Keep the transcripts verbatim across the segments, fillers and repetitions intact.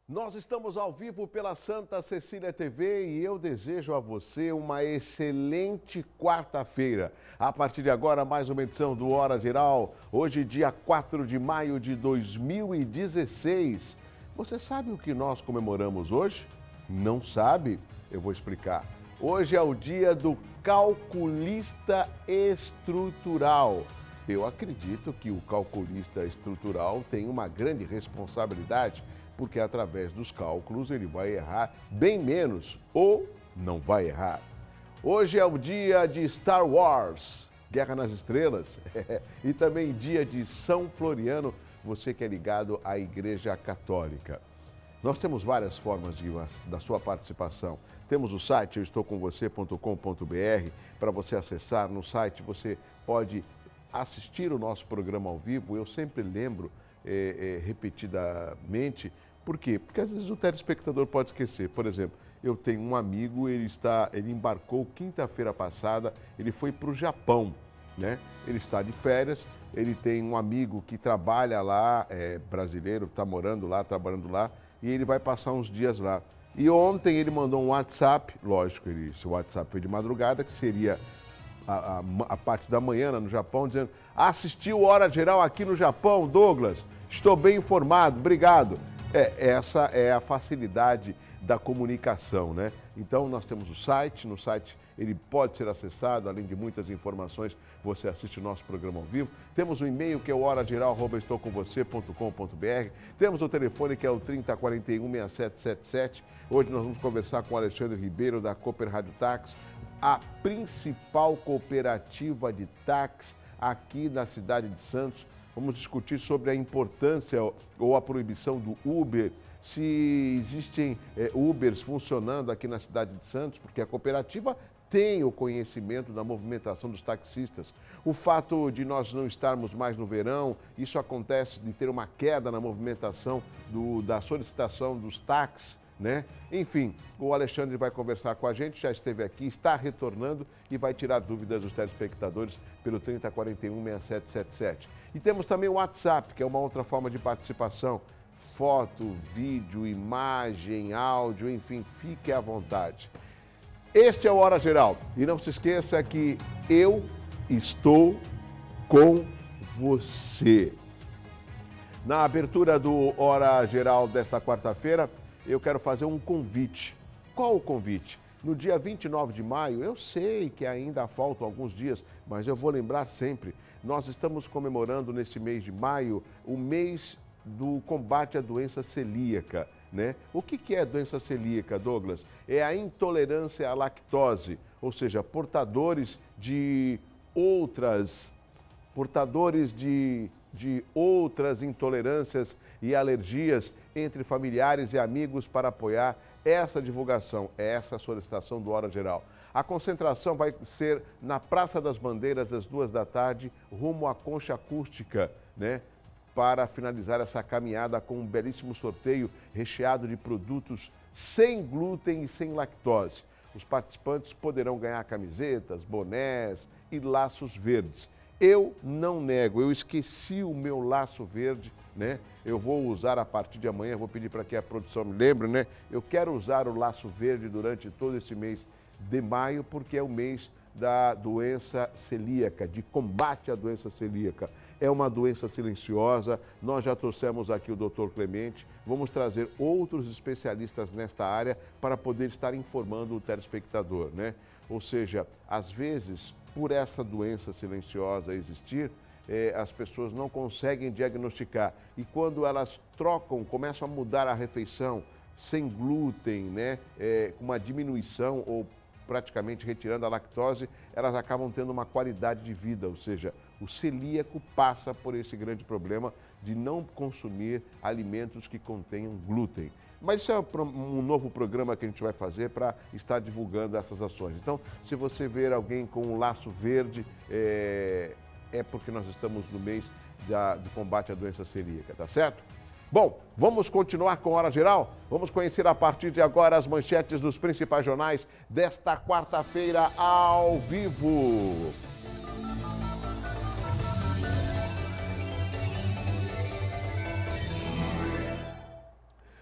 Nós estamos ao vivo pela Santa Cecília T V e eu desejo a você uma excelente quarta-feira. A partir de agora, mais uma edição do Hora Geral, hoje dia quatro de maio de dois mil e dezesseis. Você sabe o que nós comemoramos hoje? Não sabe? Eu vou explicar. Hoje é o dia do calculista estrutural. Eu acredito que o calculista estrutural tem uma grande responsabilidade, porque através dos cálculos ele vai errar bem menos ou não vai errar. Hoje é o dia de Star Wars, Guerra nas Estrelas, e também dia de São Floriano, você que é ligado à Igreja Católica. Nós temos várias formas de, da sua participação. Temos o site eu estou com você ponto com ponto br para você acessar. No site você pode assistir o nosso programa ao vivo. Eu sempre lembro é, é, repetidamente. Por quê? Porque às vezes o telespectador pode esquecer. Por exemplo, eu tenho um amigo, ele, está, ele embarcou quinta-feira passada, ele foi para o Japão, né? Ele está de férias, ele tem um amigo que trabalha lá, é brasileiro, está morando lá, trabalhando lá, e ele vai passar uns dias lá. E ontem ele mandou um WhatsApp, lógico, ele, esse WhatsApp foi de madrugada, que seria a, a, a parte da manhã no Japão, dizendo: assistiu Hora Geral aqui no Japão, Douglas, estou bem informado, obrigado. É, essa é a facilidade da comunicação, né? Então, nós temos o site, no site ele pode ser acessado, além de muitas informações, você assiste o nosso programa ao vivo. Temos o e-mail que é o hora geral arroba estou com você ponto com ponto br. Temos o telefone que é o trinta, quarenta e um, sessenta e sete setenta e sete. Hoje nós vamos conversar com o Alexandre Ribeiro da Cooper Rádio Táxi, a principal cooperativa de táxi aqui na cidade de Santos. Vamos discutir sobre a importância ou a proibição do Uber, se existem é, Ubers funcionando aqui na cidade de Santos, porque a cooperativa tem o conhecimento da movimentação dos taxistas. O fato de nós não estarmos mais no verão, isso acontece de ter uma queda na movimentação do, da solicitação dos táxis, né? Enfim, o Alexandre vai conversar com a gente, já esteve aqui, está retornando e vai tirar dúvidas dos telespectadores pelo trinta, quarenta e um, sessenta e sete setenta e sete. E temos também o WhatsApp, que é uma outra forma de participação. Foto, vídeo, imagem, áudio, enfim, fique à vontade. Este é o Hora Geral. E não se esqueça que eu estou com você. Na abertura do Hora Geral desta quarta-feira, eu quero fazer um convite. Qual o convite? No dia vinte e nove de maio, eu sei que ainda faltam alguns dias, mas eu vou lembrar sempre, nós estamos comemorando nesse mês de maio o mês do combate à doença celíaca, né? O que que é doença celíaca, Douglas? É a intolerância à lactose, ou seja, portadores de outras, portadores de, de outras intolerâncias e alergias entre familiares e amigos para apoiar essa divulgação, essa solicitação do Hora Geral. A concentração vai ser na Praça das Bandeiras, às duas da tarde, rumo à Concha Acústica, né? Para finalizar essa caminhada com um belíssimo sorteio recheado de produtos sem glúten e sem lactose. Os participantes poderão ganhar camisetas, bonés e laços verdes. Eu não nego, eu esqueci o meu laço verde, né? Eu vou usar a partir de amanhã, vou pedir para que a produção me lembre, né? Eu quero usar o laço verde durante todo esse mês de maio, porque é o mês da doença celíaca, de combate à doença celíaca. É uma doença silenciosa, nós já trouxemos aqui o doutor Clemente, vamos trazer outros especialistas nesta área para poder estar informando o telespectador, né? Ou seja, às vezes, por essa doença silenciosa existir, eh, as pessoas não conseguem diagnosticar. E quando elas trocam, começam a mudar a refeição, sem glúten, né? Eh, com uma diminuição ou praticamente retirando a lactose, elas acabam tendo uma qualidade de vida, ou seja, o celíaco passa por esse grande problema de não consumir alimentos que contenham glúten. Mas isso é um novo programa que a gente vai fazer para estar divulgando essas ações. Então, se você ver alguém com um laço verde, é, é porque nós estamos no mês da, do combate à doença celíaca, tá certo? Bom, vamos continuar com Hora Geral? Vamos conhecer a partir de agora as manchetes dos principais jornais desta quarta-feira ao vivo.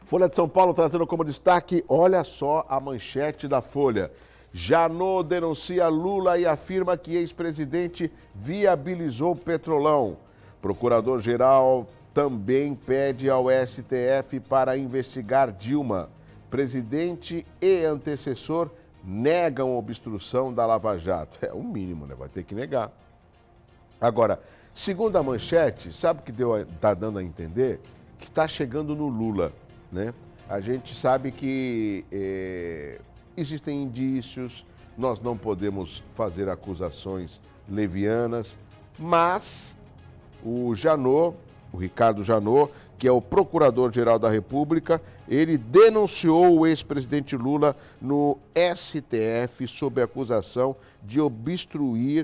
Folha de São Paulo trazendo como destaque, olha só a manchete da Folha. Janot denuncia Lula e afirma que ex-presidente viabilizou Petrolão. Procurador-geral também pede ao S T F para investigar Dilma. Presidente e antecessor negam obstrução da Lava Jato. É o mínimo, né? Vai ter que negar. Agora, segundo a manchete, sabe o que está dando a entender? Que está chegando no Lula, né? A gente sabe que é, existem indícios, nós não podemos fazer acusações levianas, mas o Janot, o Ricardo Janot, que é o Procurador-Geral da República, ele denunciou o ex-presidente Lula no S T F sob acusação de obstruir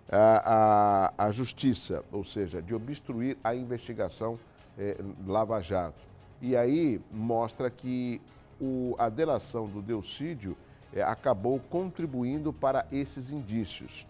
a, a, a justiça, ou seja, de obstruir a investigação eh, Lava Jato. E aí mostra que o, a delação do Delcídio eh, acabou contribuindo para esses indícios.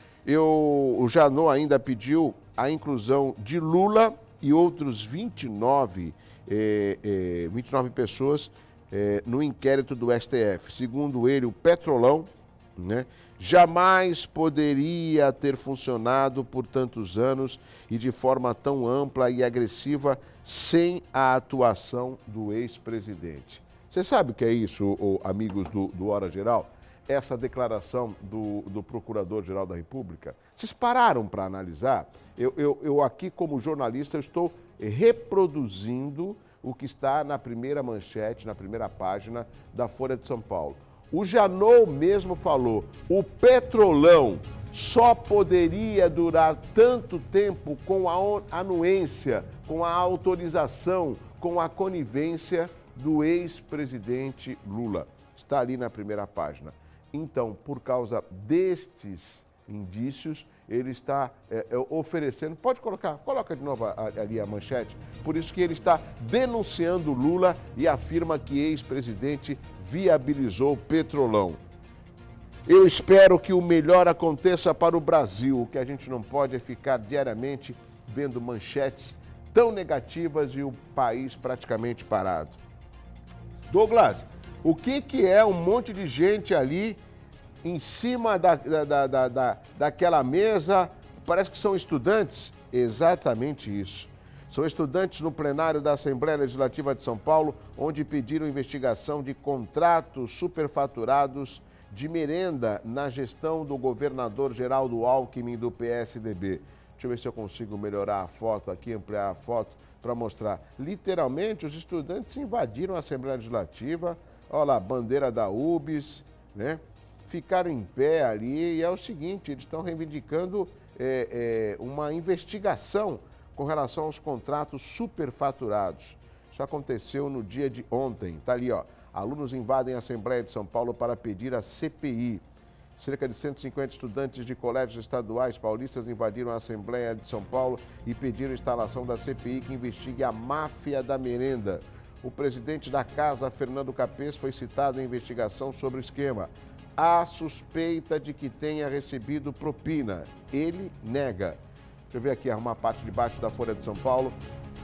Eu, o Janot ainda pediu a inclusão de Lula e outros vinte e nove, eh, eh, vinte e nove pessoas eh, no inquérito do S T F. Segundo ele, o Petrolão, né, jamais poderia ter funcionado por tantos anos e de forma tão ampla e agressiva sem a atuação do ex-presidente. Você sabe o que é isso, oh, amigos do, do Hora Geral? Essa declaração do, do Procurador-Geral da República? Vocês pararam para analisar? Eu, eu, eu aqui, como jornalista, eu estou reproduzindo o que está na primeira manchete, na primeira página da Folha de São Paulo. O Janot mesmo falou, o Petrolão só poderia durar tanto tempo com a anuência, com a autorização, com a conivência do ex-presidente Lula. Está ali na primeira página. Então, por causa destes indícios, ele está é, é, oferecendo... Pode colocar, coloca de novo a, a, ali a manchete. Por isso que ele está denunciando Lula e afirma que ex-presidente viabilizou Petrolão. Eu espero que o melhor aconteça para o Brasil. O que a gente não pode é ficar diariamente vendo manchetes tão negativas e o país praticamente parado. Douglas, o que, que é um monte de gente ali em cima da, da, da, da, daquela mesa? Parece que são estudantes. Exatamente isso. São estudantes no plenário da Assembleia Legislativa de São Paulo, onde pediram investigação de contratos superfaturados de merenda na gestão do governador Geraldo Alckmin do P S D B. Deixa eu ver se eu consigo melhorar a foto aqui, ampliar a foto para mostrar. Literalmente, os estudantes invadiram a Assembleia Legislativa. Olha lá, bandeira da U B S, né? Ficaram em pé ali e é o seguinte, eles estão reivindicando é, é, uma investigação com relação aos contratos superfaturados. Isso aconteceu no dia de ontem. Está ali, ó. Alunos invadem a Assembleia de São Paulo para pedir a C P I. Cerca de cento e cinquenta estudantes de colégios estaduais paulistas invadiram a Assembleia de São Paulo e pediram a instalação da C P I que investigue a máfia da merenda. O presidente da casa, Fernando Capês, foi citado em investigação sobre o esquema. Há suspeita de que tenha recebido propina. Ele nega. Deixa eu ver aqui, arrumar a parte de baixo da Folha de São Paulo.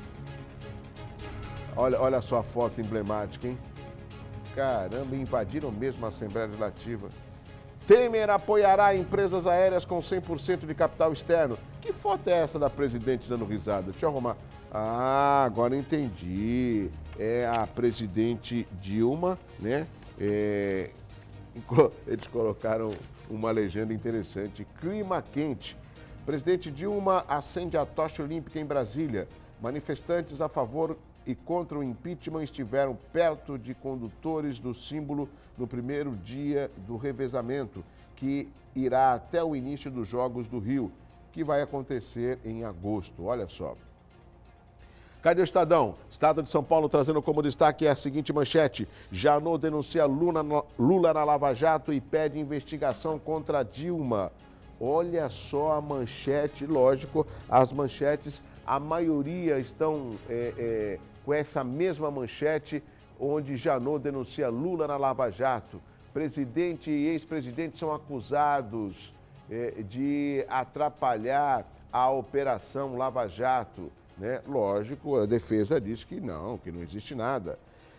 Olha, olha só a foto emblemática, hein? Caramba, invadiram mesmo a Assembleia Legislativa. Temer apoiará empresas aéreas com cem por cento de capital externo. Que foto é essa da presidente dando risada? Deixa eu arrumar. Ah, agora entendi. É a presidente Dilma, né? É... Eles colocaram uma legenda interessante. Clima quente. Presidente Dilma acende a tocha olímpica em Brasília. Manifestantes a favor e contra o impeachment estiveram perto de condutores do símbolo no primeiro dia do revezamento, que irá até o início dos Jogos do Rio, que vai acontecer em agosto. Olha só. Cadê o Estadão? Estado de São Paulo trazendo como destaque a seguinte manchete. Janot denuncia Lula, Lula na Lava Jato e pede investigação contra Dilma. Olha só a manchete, lógico, as manchetes, a maioria estão é, é, com essa mesma manchete, onde Janot denuncia Lula na Lava Jato. Presidente e ex-presidente são acusados é, de atrapalhar a Operação Lava Jato. Né? Lógico, a defesa diz que não, que não existe nada.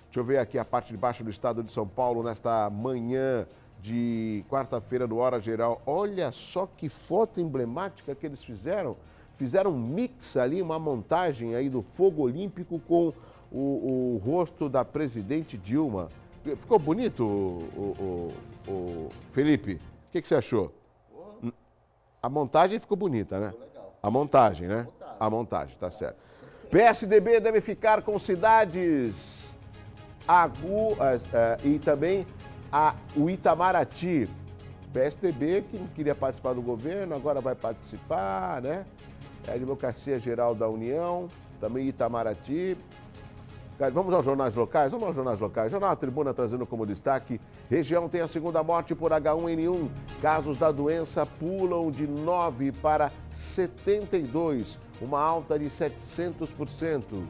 Deixa eu ver aqui a parte de baixo do estado de São Paulo, nesta manhã de quarta-feira no Hora Geral. Olha só que foto emblemática que eles fizeram. Fizeram um mix ali, uma montagem aí do fogo olímpico com o, o rosto da presidente Dilma. Ficou bonito, o, o, o Felipe? O que, que você achou? A montagem ficou bonita, né? A montagem, né? A montagem, tá certo. P S D B deve ficar com cidades Agu, e também a, o Itamaraty. P S D B que não queria participar do governo, agora vai participar, né? É a Advocacia Geral da União, também Itamaraty. Vamos aos jornais locais? Vamos aos jornais locais. Jornal A Tribuna trazendo como destaque: região tem a segunda morte por H um N um. Casos da doença pulam de nove para setenta e dois, uma alta de setecentos por cento.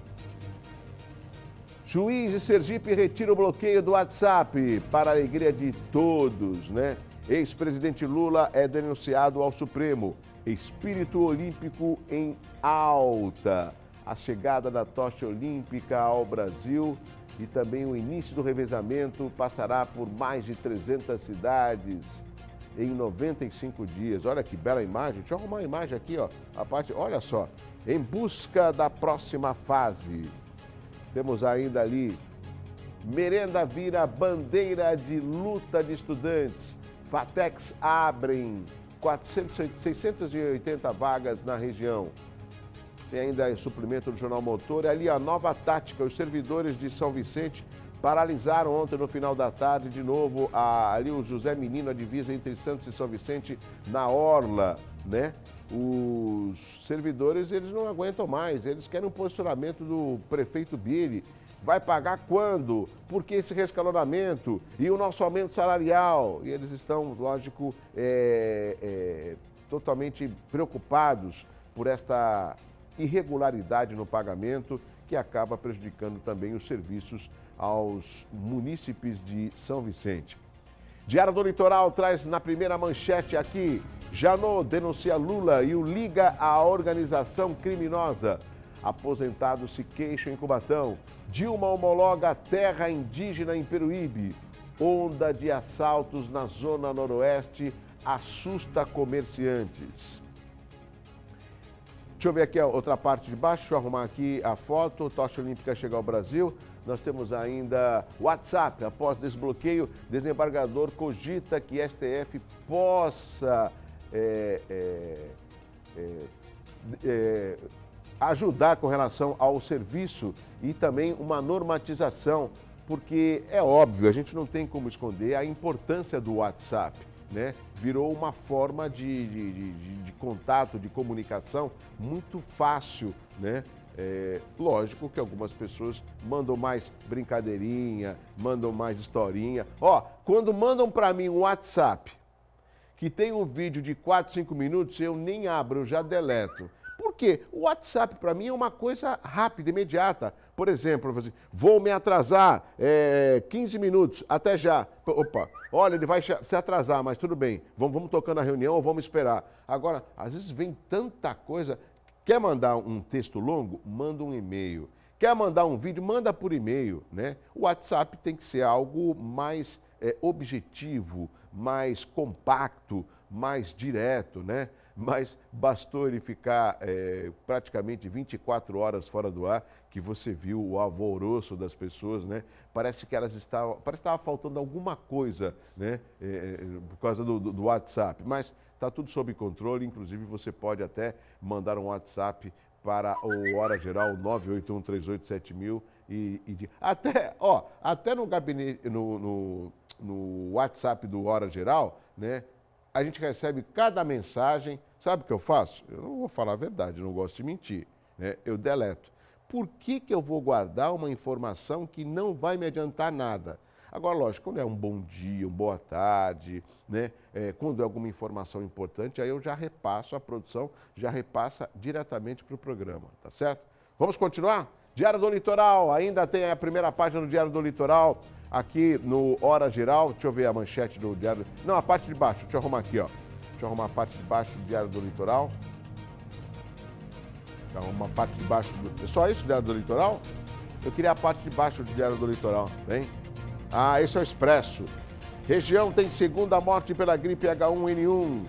Juiz de Sergipe retira o bloqueio do WhatsApp para a alegria de todos, né? Ex-presidente Lula é denunciado ao Supremo. Espírito olímpico em alta. A chegada da tocha olímpica ao Brasil e também o início do revezamento passará por mais de trezentas cidades em noventa e cinco dias. Olha que bela imagem. Deixa eu arrumar a imagem aqui, ó. A parte, olha só. Em busca da próxima fase. Temos ainda ali: merenda vira bandeira de luta de estudantes. Fatex abrem quatrocentas, seiscentas e oitenta vagas na região. Tem ainda suplemento do Jornal Motor. E ali a nova tática. Os servidores de São Vicente paralisaram ontem no final da tarde de novo a, ali o José Menino, a divisa entre Santos e São Vicente, na orla, né? Os servidores, eles não aguentam mais. Eles querem um posicionamento do prefeito Biri. Vai pagar quando? Por que esse rescalonamento? E o nosso aumento salarial? E eles estão, lógico, é, é, totalmente preocupados por esta irregularidade no pagamento, que acaba prejudicando também os serviços aos munícipes de São Vicente. Diário do Litoral traz na primeira manchete aqui: Janot denuncia Lula e o liga à organização criminosa. Aposentados se queixam em Cubatão. Dilma homologa terra indígena em Peruíbe. Onda de assaltos na zona noroeste assusta comerciantes. Deixa eu ver aqui a outra parte de baixo, deixa eu arrumar aqui a foto. Tocha olímpica chega ao Brasil. Nós temos ainda WhatsApp. Após desbloqueio, desembargador cogita que S T F possa é, é, é, é, ajudar com relação ao serviço e também uma normatização, porque é óbvio, a gente não tem como esconder a importância do WhatsApp. Né? Virou uma forma de, de, de, de contato, de comunicação muito fácil, né? É, lógico que algumas pessoas mandam mais brincadeirinha, mandam mais historinha. Ó, quando mandam para mim um WhatsApp que tem um vídeo de quatro, cinco minutos, eu nem abro, eu já deleto. Por quê? O WhatsApp para mim é uma coisa rápida, imediata. Por exemplo, vou me atrasar é, quinze minutos, até já. Opa, olha, ele vai se atrasar, mas tudo bem. Vamos, vamos tocando a reunião ou vamos esperar. Agora, às vezes vem tanta coisa. Quer mandar um texto longo? Manda um e-mail. Quer mandar um vídeo? Manda por e-mail, né? O WhatsApp tem que ser algo mais é, objetivo, mais compacto, mais direto, né? Mas bastou ele ficar é, praticamente vinte e quatro horas fora do ar, que você viu o alvoroço das pessoas, né? Parece que elas estavam, parece que estava faltando alguma coisa, né? É, por causa do, do, do WhatsApp, mas está tudo sob controle. Inclusive você pode até mandar um WhatsApp para o Hora Geral nove oito um três oito sete mil e, e até, ó, até no gabinete, no, no, no WhatsApp do Hora Geral, né? A gente recebe cada mensagem. Sabe o que eu faço? Eu não vou falar a verdade, eu não gosto de mentir, né? Eu deleto. Por que que eu vou guardar uma informação que não vai me adiantar nada? Agora, lógico, quando é um bom dia, uma boa tarde, né? É, quando é alguma informação importante, aí eu já repasso, a produção já repassa diretamente para o programa, tá certo? Vamos continuar? Diário do Litoral, ainda tem a primeira página do Diário do Litoral, aqui no Hora Geral. Deixa eu ver a manchete do Diário... Não, a parte de baixo, deixa eu arrumar aqui, ó. Deixa eu arrumar a parte de baixo do Diário do Litoral. Deixa eu arrumar a parte de baixo do... É só isso, Diário do Litoral? Eu queria a parte de baixo do Diário do Litoral, hein? Ah, esse é o Expresso. Região tem segunda morte pela gripe H um N um.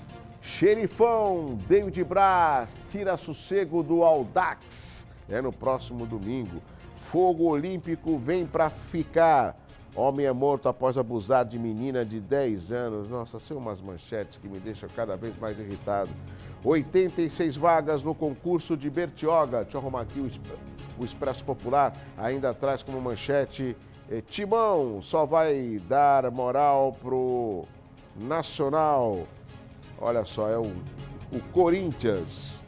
Xerifão, David Braz, tira sossego do Audax. É no próximo domingo. Fogo olímpico vem pra ficar. Homem é morto após abusar de menina de dez anos. Nossa, são umas manchetes que me deixam cada vez mais irritado. oitenta e seis vagas no concurso de Bertioga. Deixa eu arrumar aqui o Expresso Popular. Ainda traz como manchete: Timão só vai dar moral pro Nacional. Olha só, é o, o Corinthians.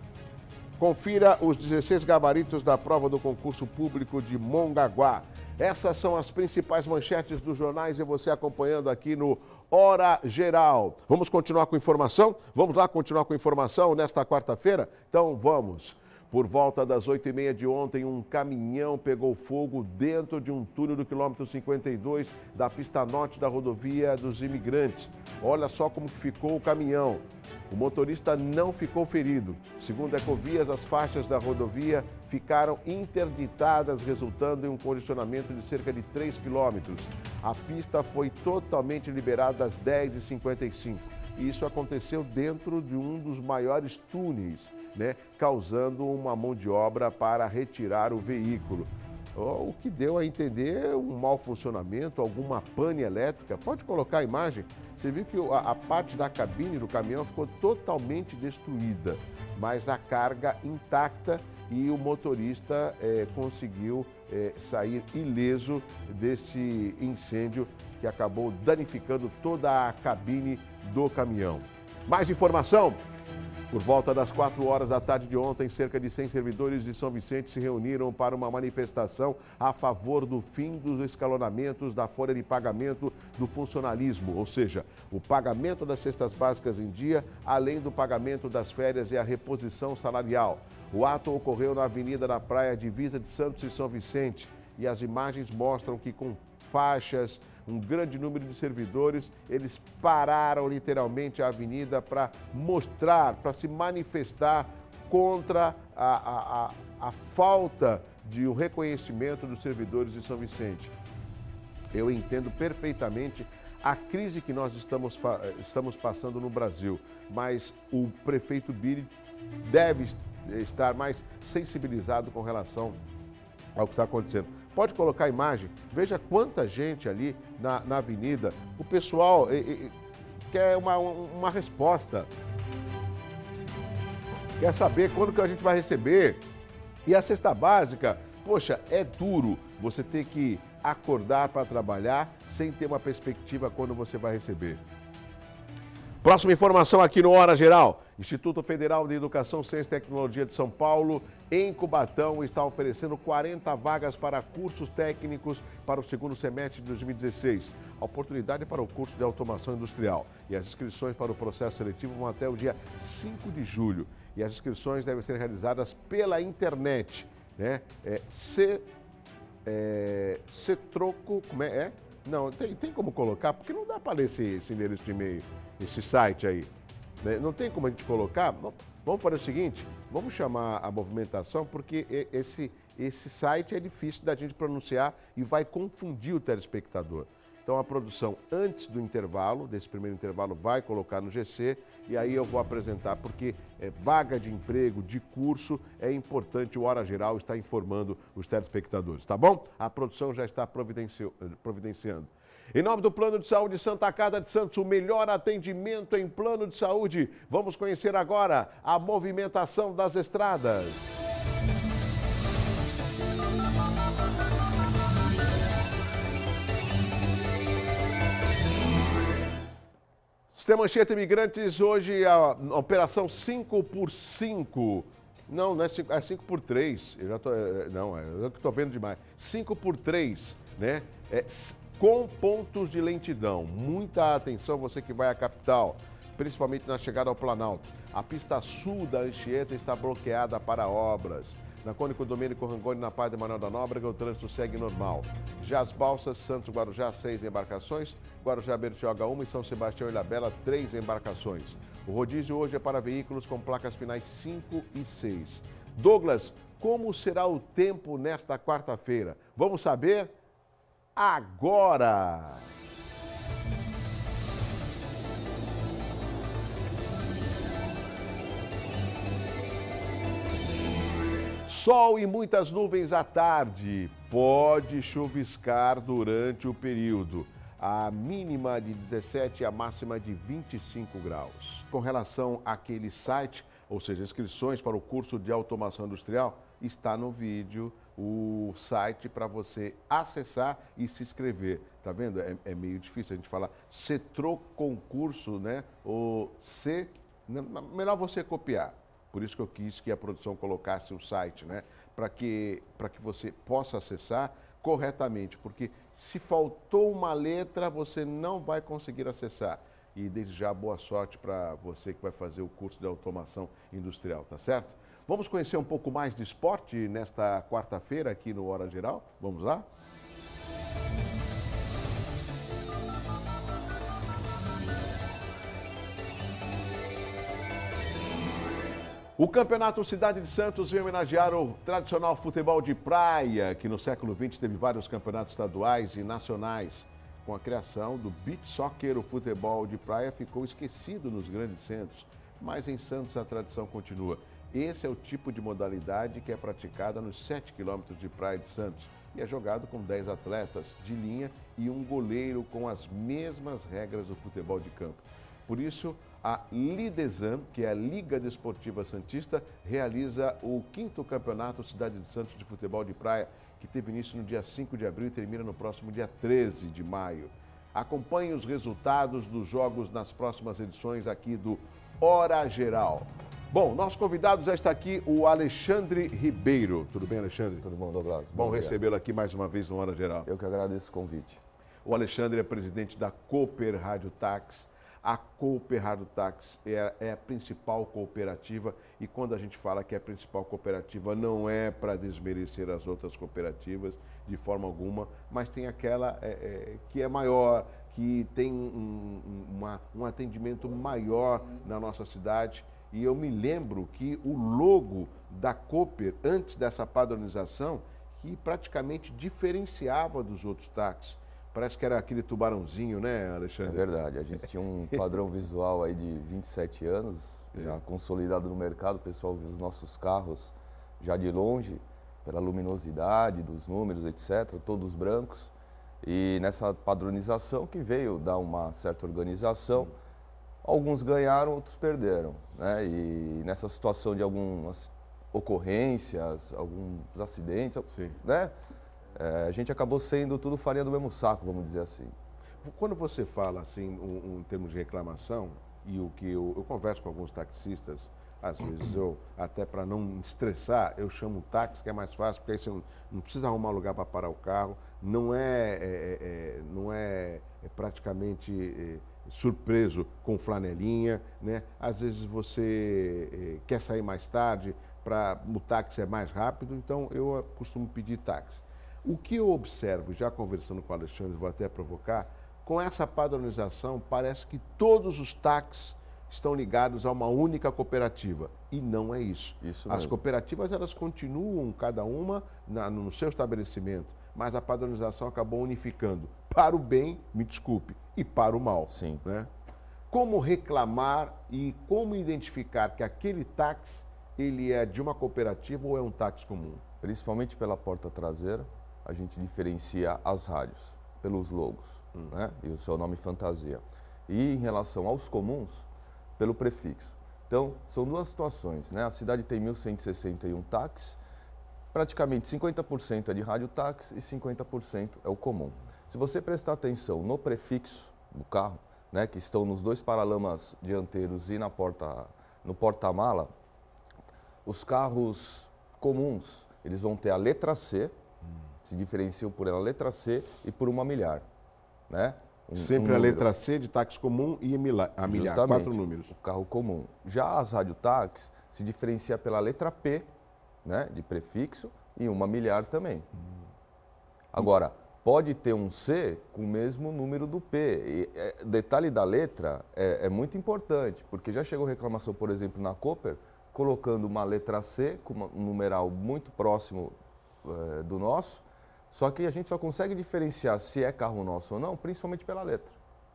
Confira os dezesseis gabaritos da prova do concurso público de Mongaguá. Essas são as principais manchetes dos jornais e você acompanhando aqui no Hora Geral. Vamos continuar com informação? Vamos lá continuar com informação nesta quarta-feira? Então vamos. Por volta das oito e meia de ontem, um caminhão pegou fogo dentro de um túnel do quilômetro cinquenta e dois da pista norte da rodovia dos Imigrantes. Olha só como que ficou o caminhão. O motorista não ficou ferido. Segundo a Ecovias, as faixas da rodovia ficaram interditadas, resultando em um congestionamento de cerca de três quilômetros. A pista foi totalmente liberada às dez e cinquenta e cinco. Isso aconteceu dentro de um dos maiores túneis, né, causando uma mão de obra para retirar o veículo. O que deu a entender um mau funcionamento, alguma pane elétrica. Pode colocar a imagem. Você viu que a, a parte da cabine do caminhão ficou totalmente destruída, mas a carga intacta e o motorista eh, conseguiu eh, sair ileso desse incêndio que acabou danificando toda a cabine do caminhão. Mais informação? Por volta das quatro horas da tarde de ontem, cerca de cem servidores de São Vicente se reuniram para uma manifestação a favor do fim dos escalonamentos da folha de pagamento do funcionalismo, ou seja, o pagamento das cestas básicas em dia, além do pagamento das férias e a reposição salarial. O ato ocorreu na Avenida da Praia, divisa de Santos e São Vicente, e as imagens mostram que com faixas, um grande número de servidores, eles pararam literalmente a avenida para mostrar, para se manifestar contra a, a, a, a falta de um reconhecimento dos servidores de São Vicente. Eu entendo perfeitamente a crise que nós estamos, estamos passando no Brasil, mas o prefeito Biri deve estar mais sensibilizado com relação ao que está acontecendo. Pode colocar a imagem, veja quanta gente ali na, na avenida. O pessoal e, e, quer uma, uma resposta, quer saber quando que a gente vai receber. E a cesta básica, poxa, é duro você ter que acordar para trabalhar sem ter uma perspectiva quando você vai receber. Próxima informação aqui no Hora Geral. Instituto Federal de Educação, Ciência e Tecnologia de São Paulo, em Cubatão, está oferecendo quarenta vagas para cursos técnicos para o segundo semestre de dois mil e dezesseis. A oportunidade para o curso de automação industrial. E as inscrições para o processo seletivo vão até o dia cinco de julho. E as inscrições devem ser realizadas pela internet, né? É, C, é, Cetroco, como é? é? Não, tem, tem como colocar, porque não dá para ler esse, esse endereço de e-mail, esse site aí. Né? Não tem como a gente colocar. Vamos fazer o seguinte, vamos chamar a movimentação, porque esse, esse site é difícil da gente pronunciar e vai confundir o telespectador. Então a produção, antes do intervalo, desse primeiro intervalo, vai colocar no G C e aí eu vou apresentar, porque é, vaga de emprego, de curso, é importante, o Hora Geral está informando os telespectadores, tá bom? A produção já está providenci... providenciando. Em nome do Plano de Saúde Santa Casa de Santos, o melhor atendimento em plano de saúde. Vamos conhecer agora a movimentação das estradas. Sistema Anchieta Imigrantes, hoje a operação cinco por cinco. Não, não é cinco, é cinco por três. Eu já tô, não, é eu que estou vendo demais. cinco por três, né? É, com pontos de lentidão. Muita atenção, você que vai à capital, principalmente na chegada ao Planalto. A pista sul da Anchieta está bloqueada para obras. Na Cônico Domênico Rangoni, na Padre Manuel da Nóbrega, o trânsito segue normal. Já as Balsas, Santos Guarujá, seis embarcações. Guarujá Bertioga, uma e São Sebastião e Ilhabela, três embarcações. O rodízio hoje é para veículos com placas finais cinco e seis. Douglas, como será o tempo nesta quarta-feira? Vamos saber agora! Sol e muitas nuvens à tarde. Pode chuviscar durante o período. A mínima de dezessete e a máxima de vinte e cinco graus. Com relação àquele site, ou seja, inscrições para o curso de automação industrial, está no vídeo o site para você acessar e se inscrever. Tá vendo? É, é meio difícil a gente falar Cetro Concurso, né? Ou C... Melhor você copiar. Por isso que eu quis que a produção colocasse o site, né? Para que, para que você possa acessar corretamente, porque se faltou uma letra, você não vai conseguir acessar. E desde já, boa sorte para você que vai fazer o curso de automação industrial, tá certo? Vamos conhecer um pouco mais de esporte nesta quarta-feira aqui no Hora Geral? Vamos lá? O Campeonato Cidade de Santos vem homenagear o tradicional futebol de praia, que no século vinte teve vários campeonatos estaduais e nacionais. Com a criação do beach soccer, o futebol de praia ficou esquecido nos grandes centros, mas em Santos a tradição continua. Esse é o tipo de modalidade que é praticada nos sete quilômetros de praia de Santos e é jogado com dez atletas de linha e um goleiro com as mesmas regras do futebol de campo. Por isso, a Lidesan, que é a Liga Desportiva Santista, realiza o quinto Campeonato Cidade de Santos de Futebol de Praia, que teve início no dia cinco de abril e termina no próximo dia treze de maio. Acompanhe os resultados dos jogos nas próximas edições aqui do Hora Geral. Bom, nosso convidado já está aqui, o Alexandre Ribeiro. Tudo bem, Alexandre? Tudo bom, Douglas? Bom, bom recebê-lo aqui mais uma vez no Hora Geral. Eu que agradeço o convite. O Alexandre é presidente da Cooper Rádio Táxi. A Cooper Rádio Táxi é, é a principal cooperativa e quando a gente fala que é a principal cooperativa não é para desmerecer as outras cooperativas de forma alguma, mas tem aquela é, é, que é maior, que tem um, uma, um atendimento maior na nossa cidade. E eu me lembro que o logo da Cooper, antes dessa padronização, que praticamente diferenciava dos outros táxis. Parece que era aquele tubarãozinho, né, Alexandre? É verdade, a gente tinha um padrão visual aí de vinte e sete anos, já consolidado no mercado, o pessoal viu os nossos carros já de longe, pela luminosidade dos números, etcétera, todos brancos. E nessa padronização que veio dar uma certa organização, alguns ganharam, outros perderam, né? E nessa situação de algumas ocorrências, alguns acidentes, Sim. né? É, a gente acabou sendo tudo farinha do mesmo saco, vamos dizer assim. Quando você fala assim, um, um, em termos de reclamação, e o que eu, eu converso com alguns taxistas, às vezes eu, até para não estressar, eu chamo o táxi, que é mais fácil, porque aí você não, não precisa arrumar um lugar para parar o carro, não é, é, é, não é, é praticamente é, surpreso com flanelinha, né? Às vezes você é, quer sair mais tarde, pra, o táxi é mais rápido, então eu costumo pedir táxi. O que eu observo, já conversando com o Alexandre, vou até provocar, com essa padronização, parece que todos os táxis estão ligados a uma única cooperativa. E não é isso. Isso As mesmo. cooperativas, elas continuam, cada uma, na, no seu estabelecimento, mas a padronização acabou unificando para o bem, me desculpe, e para o mal. Sim. Né? Como reclamar e como identificar que aquele táxi, ele é de uma cooperativa ou é um táxi comum? Principalmente pela porta traseira, a gente diferencia as rádios, pelos logos, hum. né? E o seu nome fantasia. E em relação aos comuns, pelo prefixo. Então, são duas situações, né? A cidade tem mil cento e sessenta e um táxis, praticamente cinquenta por cento é de rádio táxi e cinquenta por cento é o comum. Se você prestar atenção no prefixo do carro, né, que estão nos dois paralamas dianteiros e na porta, no porta-mala, os carros comuns, eles vão ter a letra C, se diferenciam por ela letra C e por uma milhar, né? Um, Sempre um a letra C de táxi comum e a milhar, a milhar quatro números. O carro comum. Já as radiotáxis se diferencia pela letra P, né, de prefixo, e uma milhar também. Hum. Agora, pode ter um C com o mesmo número do P. E, é, detalhe da letra é, é muito importante, porque já chegou reclamação, por exemplo, na Cooper, colocando uma letra C com uma, um numeral muito próximo é, do nosso, só que a gente só consegue diferenciar se é carro nosso ou não, principalmente pela letra.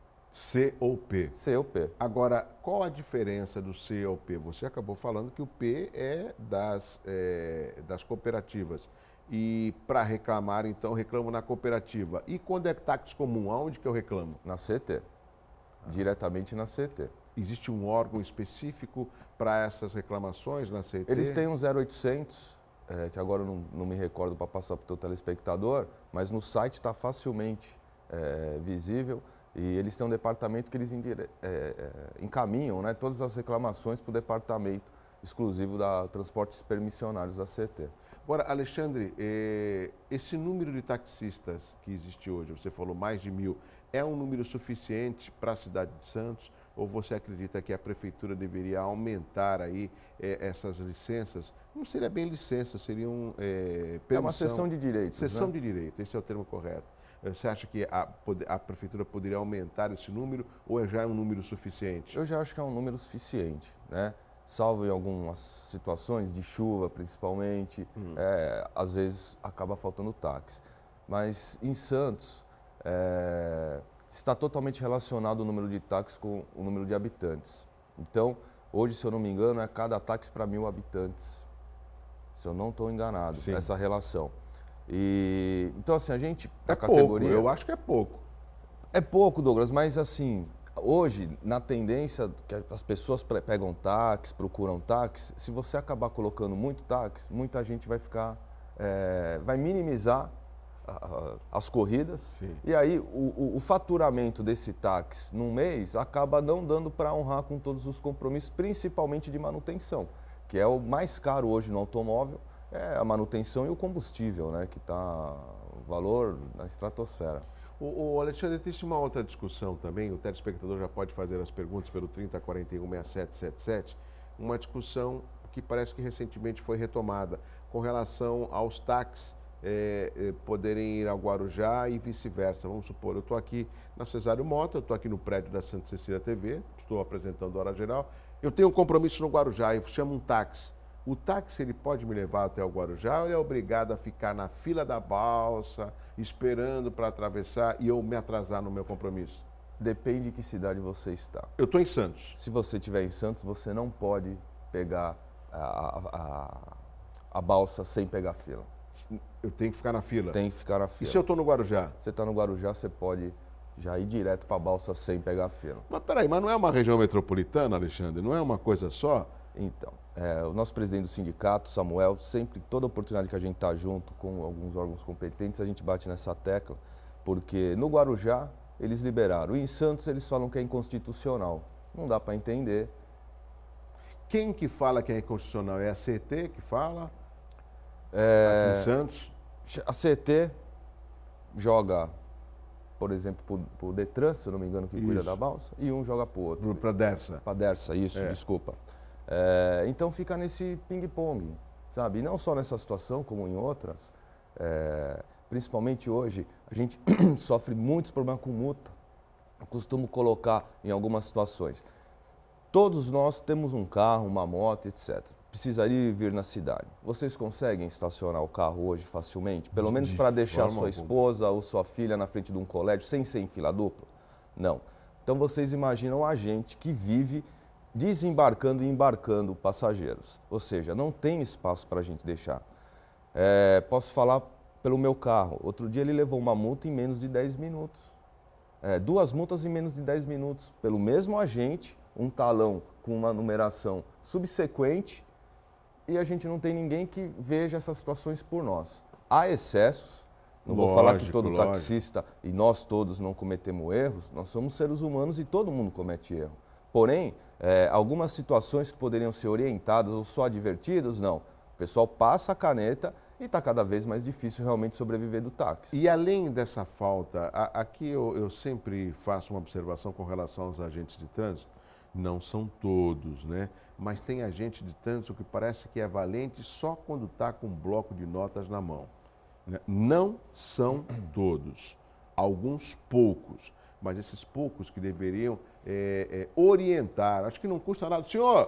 C ou P. C ou P. Agora, qual a diferença do C ou P? Você acabou falando que o P é das, é, das cooperativas. E para reclamar, então, reclamo na cooperativa. E quando é táxi comum, aonde que eu reclamo? Na C T. Ah. Diretamente na C T. Existe um órgão específico para essas reclamações na C T? Eles têm um zero oitocentos, é, que agora eu não, não me recordo para passar para o teu telespectador, mas no site está facilmente é, visível. E eles têm um departamento que eles indire... é, é, encaminham, né, todas as reclamações para o departamento exclusivo da transportes permissionários da C T. Agora, Alexandre, eh, esse número de taxistas que existe hoje, você falou mais de mil, é um número suficiente para a cidade de Santos? Ou você acredita que a prefeitura deveria aumentar aí eh, essas licenças? Não seria bem licença, seriam eh, permissão. É uma cessão de direitos. Cessão né? de direito, esse é o termo correto. Você acha que a, a prefeitura poderia aumentar esse número ou já é um número suficiente? Eu já acho que é um número suficiente, né? Salvo em algumas situações de chuva, principalmente, hum. é, às vezes acaba faltando táxi. Mas em Santos, é, está totalmente relacionado o número de táxis com o número de habitantes. Então, hoje, se eu não me engano, é cada táxi para mil habitantes. Se eu não estou enganado, Sim. essa relação. E, então, assim, a gente, a é categoria... pouco, eu acho que é pouco. É pouco, Douglas, mas assim, hoje, na tendência que as pessoas pegam táxi, procuram táxi, se você acabar colocando muito táxi, muita gente vai ficar, é, vai minimizar a, a, as corridas. Sim. E aí, o, o, o faturamento desse táxi num mês acaba não dando para honrar com todos os compromissos, principalmente de manutenção, que é o mais caro hoje no automóvel. É a manutenção e o combustível, né, que está o valor na estratosfera. O, o Alexandre, tem uma outra discussão também, o telespectador já pode fazer as perguntas pelo trinta, quarenta e um, sessenta e sete setenta e sete, uma discussão que parece que recentemente foi retomada com relação aos táxis é, é, poderem ir ao Guarujá e vice-versa. Vamos supor, eu estou aqui na Cesário Mota, eu estou aqui no prédio da Santa Cecília T V, estou apresentando a Hora Geral, eu tenho um compromisso no Guarujá e chamo um táxi. O táxi, ele pode me levar até o Guarujá ou ele é obrigado a ficar na fila da balsa, esperando para atravessar e eu me atrasar no meu compromisso? Depende de que cidade você está. Eu estou em Santos. Se você estiver em Santos, você não pode pegar a, a, a balsa sem pegar fila. Eu tenho que ficar na fila? Tem que ficar na fila. E se eu estou no Guarujá? Você está no Guarujá, você pode já ir direto para a balsa sem pegar fila. Mas peraí, mas não é uma região metropolitana, Alexandre? Não é uma coisa só? Então, é, o nosso presidente do sindicato, Samuel, sempre, toda oportunidade que a gente está junto com alguns órgãos competentes, a gente bate nessa tecla, porque no Guarujá eles liberaram, e em Santos eles falam que é inconstitucional. Não dá para entender. Quem que fala que é inconstitucional? É a C T que fala? É, aqui em Santos? A C T joga, por exemplo, para o Detran, se eu não me engano, que isso. cuida da balsa, e um joga para o outro. Para a Dersa. Para a Dersa, isso, é. desculpa. É, então fica nesse ping-pong, sabe? E não só nessa situação, como em outras, é, principalmente hoje, a gente sofre muitos problemas com multa. Eu costumo colocar em algumas situações. Todos nós temos um carro, uma moto, etcétera. Precisaria vir na cidade. Vocês conseguem estacionar o carro hoje facilmente? Pelo menos para deixar sua esposa ou sua filha na frente de um colégio sem ser em fila dupla? Não. Então vocês imaginam a gente que vive desembarcando e embarcando passageiros. Ou seja, não tem espaço para a gente deixar. É, posso falar pelo meu carro. Outro dia ele levou uma multa em menos de dez minutos. É, duas multas em menos de dez minutos. Pelo mesmo agente, um talão com uma numeração subsequente, e a gente não tem ninguém que veja essas situações por nós. Há excessos. Não lógico, vou falar que todo lógico. taxista e nós todos não cometemos erros. Nós somos seres humanos e todo mundo comete erro. Porém, é, algumas situações que poderiam ser orientadas ou só advertidas, não. O pessoal passa a caneta e está cada vez mais difícil realmente sobreviver do táxi. E além dessa falta, a, aqui eu, eu sempre faço uma observação com relação aos agentes de trânsito. Não são todos, né? Mas tem agente de trânsito que parece que é valente só quando está com um bloco de notas na mão. Né? Não são todos, alguns poucos. Mas esses poucos que deveriam é, é, orientar, acho que não custa nada. Senhor,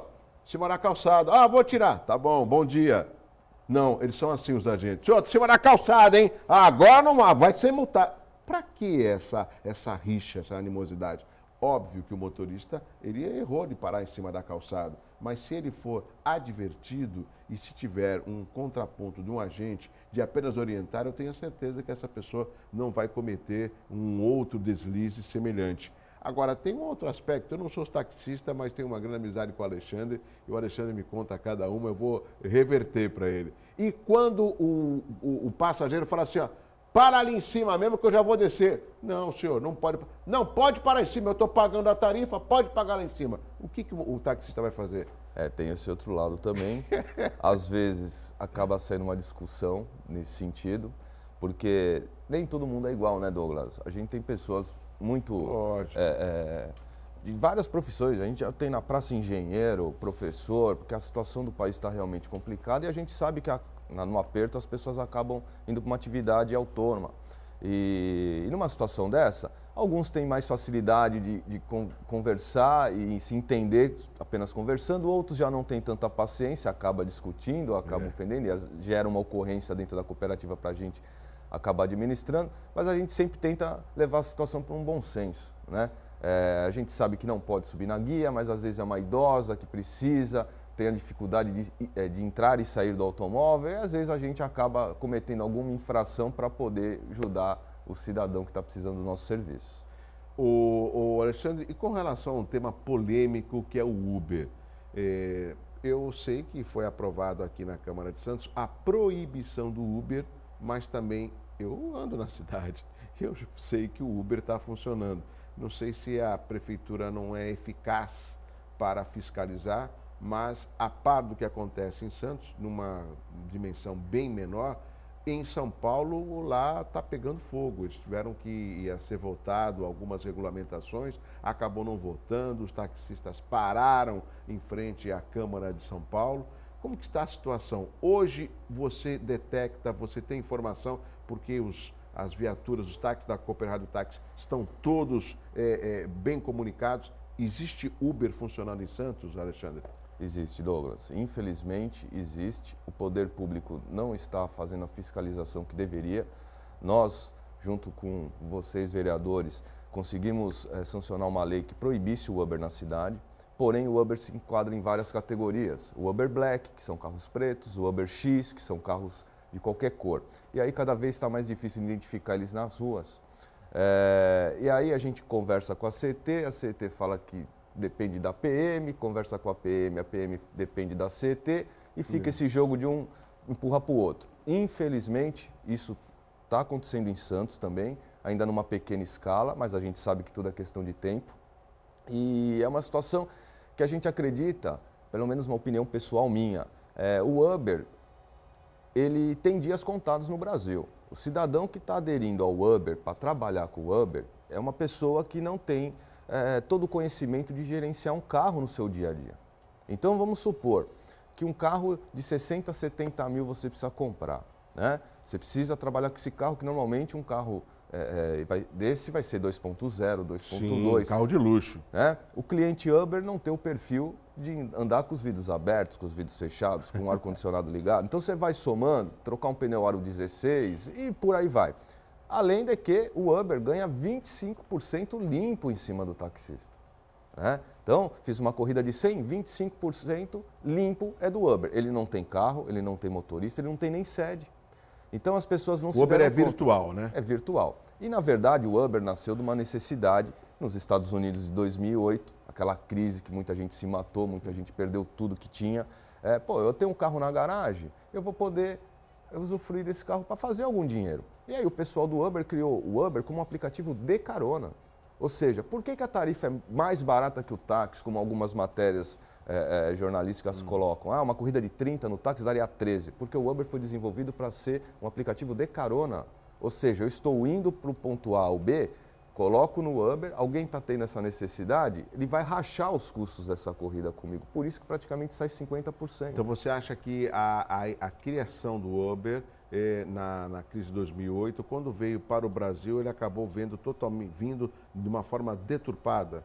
cima da calçada. Ah, vou tirar. Tá bom, bom dia. Não, eles são assim os agentes. Senhor, cima da calçada, hein? Agora não há, vai ser multado. Para que essa, essa rixa, essa animosidade? Óbvio que o motorista, ele errou de parar em cima da calçada, mas se ele for advertido e se tiver um contraponto de um agente de apenas orientar, eu tenho certeza que essa pessoa não vai cometer um outro deslize semelhante. Agora, tem um outro aspecto, eu não sou taxista, mas tenho uma grande amizade com o Alexandre, e o Alexandre me conta cada uma, eu vou reverter para ele. E quando o, o, o passageiro fala assim, ó, para ali em cima mesmo que eu já vou descer. Não, senhor, não pode. Não, pode parar em cima, eu estou pagando a tarifa, pode pagar lá em cima. O que, que o, o taxista vai fazer? É, tem esse outro lado também. Às vezes acaba sendo uma discussão nesse sentido, porque nem todo mundo é igual, né, Douglas? A gente tem pessoas muito... É, é, de várias profissões. A gente já tem na praça engenheiro, professor, porque a situação do país está realmente complicada e a gente sabe que a no aperto, as pessoas acabam indo para uma atividade autônoma. E, e numa situação dessa, alguns têm mais facilidade de, de con conversar e se entender apenas conversando, outros já não têm tanta paciência, acaba discutindo, acabam é. ofendendo, e gera uma ocorrência dentro da cooperativa para a gente acabar administrando, mas a gente sempre tenta levar a situação para um bom senso, né? É, a gente sabe que não pode subir na guia, mas às vezes é uma idosa que precisa, tem a dificuldade de, de entrar e sair do automóvel, e às vezes a gente acaba cometendo alguma infração para poder ajudar o cidadão que está precisando dos nossos serviços. O, o Alexandre, e com relação a um tema polêmico que é o Uber, é, eu sei que foi aprovado aqui na Câmara de Santos a proibição do Uber, mas também eu ando na cidade, eu sei que o Uber está funcionando. Não sei se a prefeitura não é eficaz para fiscalizar, mas a par do que acontece em Santos, numa dimensão bem menor, em São Paulo lá está pegando fogo. Eles tiveram que ia ser votado algumas regulamentações, acabou não votando, os taxistas pararam em frente à Câmara de São Paulo. Como que está a situação? Hoje você detecta, você tem informação, porque os, as viaturas, os táxis da Cooper Rádio Táxi estão todos é, é, bem comunicados. Existe Uber funcionando em Santos, Alexandre? Existe, Douglas. Infelizmente, existe. O poder público não está fazendo a fiscalização que deveria. Nós, junto com vocês, vereadores, conseguimos é, sancionar uma lei que proibisse o Uber na cidade. Porém, o Uber se enquadra em várias categorias. O Uber Black, que são carros pretos, o Uber X, que são carros de qualquer cor. E aí, cada vez está mais difícil identificar eles nas ruas. É, e aí, a gente conversa com a C T, a C T fala que depende da P M, conversa com a P M, a P M depende da C T e fica esse jogo de um empurra para o outro. Infelizmente, isso está acontecendo em Santos também, ainda numa pequena escala, mas a gente sabe que tudo é questão de tempo. E é uma situação que a gente acredita, pelo menos uma opinião pessoal minha, é, o Uber, ele tem dias contados no Brasil. O cidadão que está aderindo ao Uber para trabalhar com o Uber é uma pessoa que não tem É, todo o conhecimento de gerenciar um carro no seu dia a dia. Então vamos supor que um carro de sessenta, setenta mil você precisa comprar, né? Você precisa trabalhar com esse carro, que normalmente um carro é, é, vai, desse vai ser dois ponto zero, dois ponto dois. Sim, carro de luxo. Né? O cliente Uber não tem o perfil de andar com os vidros abertos, com os vidros fechados, com o ar-condicionado ligado. Então você vai somando, trocar um pneu aro dezesseis e por aí vai. Além de que o Uber ganha vinte e cinco por cento limpo em cima do taxista. Né? Então, fiz uma corrida de cem, vinte e cinco por cento limpo é do Uber. Ele não tem carro, ele não tem motorista, ele não tem nem sede. Então, as pessoas não se deram conta. O Uber é virtual, né? né? É virtual. E, na verdade, o Uber nasceu de uma necessidade nos Estados Unidos de dois mil e oito, aquela crise que muita gente se matou, muita gente perdeu tudo que tinha. É, pô, eu tenho um carro na garagem, eu vou poder usufruir desse carro para fazer algum dinheiro. E aí o pessoal do Uber criou o Uber como um aplicativo de carona. Ou seja, por que, que a tarifa é mais barata que o táxi, como algumas matérias é, é, jornalísticas hum. colocam? Ah, uma corrida de trinta no táxi daria treze. Porque o Uber foi desenvolvido para ser um aplicativo de carona. Ou seja, eu estou indo para o ponto A ao B, coloco no Uber, alguém está tendo essa necessidade, ele vai rachar os custos dessa corrida comigo. Por isso que praticamente sai cinquenta por cento. Então você acha que a, a, a criação do Uber eh, na, na crise de dois mil e oito, quando veio para o Brasil, ele acabou vendo totalmente, vindo de uma forma deturpada?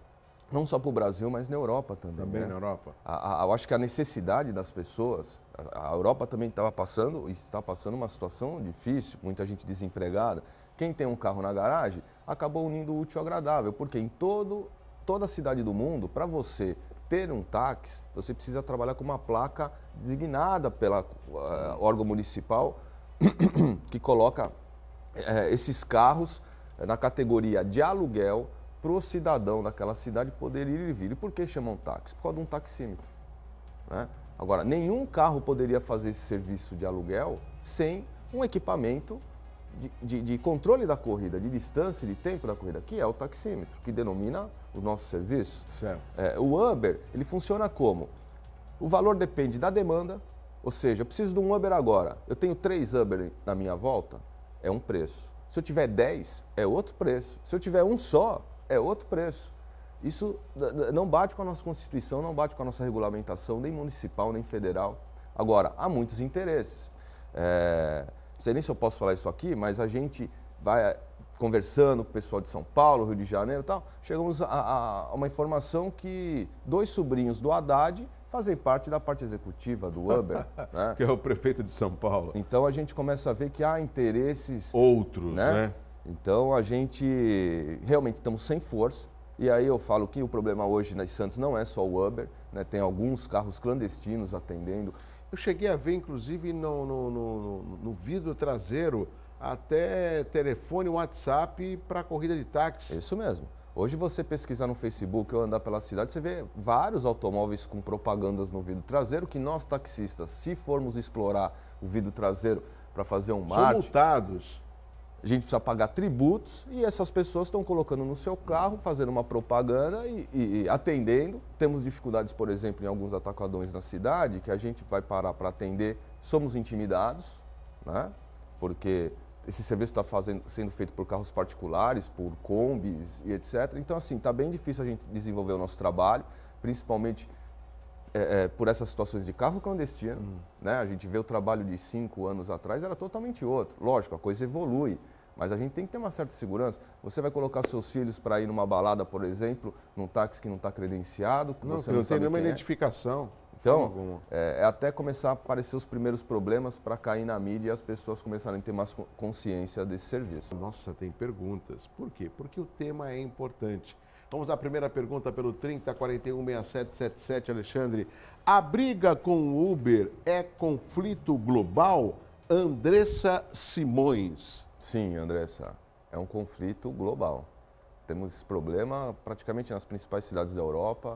não só para o Brasil, mas na Europa também. Também né? na Europa? A, a, eu acho que a necessidade das pessoas, a, a Europa também estava passando, está passando uma situação difícil, muita gente desempregada. Quem tem um carro na garagem acabou unindo o útil ao agradável, porque em todo, toda cidade do mundo, para você ter um táxi, você precisa trabalhar com uma placa designada pelo uh, órgão municipal que coloca uh, esses carros na categoria de aluguel para o cidadão daquela cidade poder ir e vir. E por que chamam táxi? Por causa de um taxímetro. Né? Agora, nenhum carro poderia fazer esse serviço de aluguel sem um equipamento de, de, de controle da corrida, de distância e de tempo da corrida, que é o taxímetro, que denomina o nosso serviço. Certo. É, o Uber, ele funciona como? O valor depende da demanda, ou seja, eu preciso de um Uber agora, eu tenho três Uber na minha volta, é um preço. Se eu tiver dez, é outro preço. Se eu tiver um só, é outro preço. Isso não bate com a nossa Constituição, não bate com a nossa regulamentação, nem municipal, nem federal. Agora, há muitos interesses. É, não sei nem se eu posso falar isso aqui, mas a gente vai conversando com o pessoal de São Paulo, Rio de Janeiro e tal, chegamos a, a, a uma informação que dois sobrinhos do Haddad fazem parte da parte executiva do Uber. Né? Que é o prefeito de São Paulo. Então a gente começa a ver que há interesses... Outros, né? né? Então a gente realmente estamos sem força. E aí eu falo que o problema hoje na Santos não é só o Uber, né? Tem alguns carros clandestinos atendendo. Eu cheguei a ver, inclusive, no, no, no, no vidro traseiro, até telefone, WhatsApp para corrida de táxi. Isso mesmo. Hoje você pesquisar no Facebook ou andar pela cidade, você vê vários automóveis com propagandas no vidro traseiro, que nós taxistas, se formos explorar o vidro traseiro para fazer um marketing... São multados. A gente precisa pagar tributos e essas pessoas estão colocando no seu carro, fazendo uma propaganda e, e, e atendendo. Temos dificuldades, por exemplo, em alguns atacadões na cidade, que a gente vai parar para atender, somos intimidados, né? Porque esse serviço está sendo feito por carros particulares, por combis e etcétera. Então, assim, está bem difícil a gente desenvolver o nosso trabalho, principalmente é, é, por essas situações de carro clandestino. Hum. Né? A gente vê o trabalho de cinco anos atrás, era totalmente outro. Lógico, a coisa evolui, mas a gente tem que ter uma certa segurança. Você vai colocar seus filhos para ir numa balada, por exemplo, num táxi que não está credenciado, que não, você não, não tem nenhuma é. identificação. Então, é, é até começar a aparecer os primeiros problemas para cair na mídia e as pessoas começarem a ter mais consciência desse serviço. Nossa, tem perguntas. Por quê? Porque o tema é importante. Vamos à primeira pergunta pelo trinta, quarenta e um, sessenta e sete setenta e sete, Alexandre. A briga com o Uber é conflito global? Andressa Simões. Sim, Andressa, é um conflito global. Temos esse problema praticamente nas principais cidades da Europa,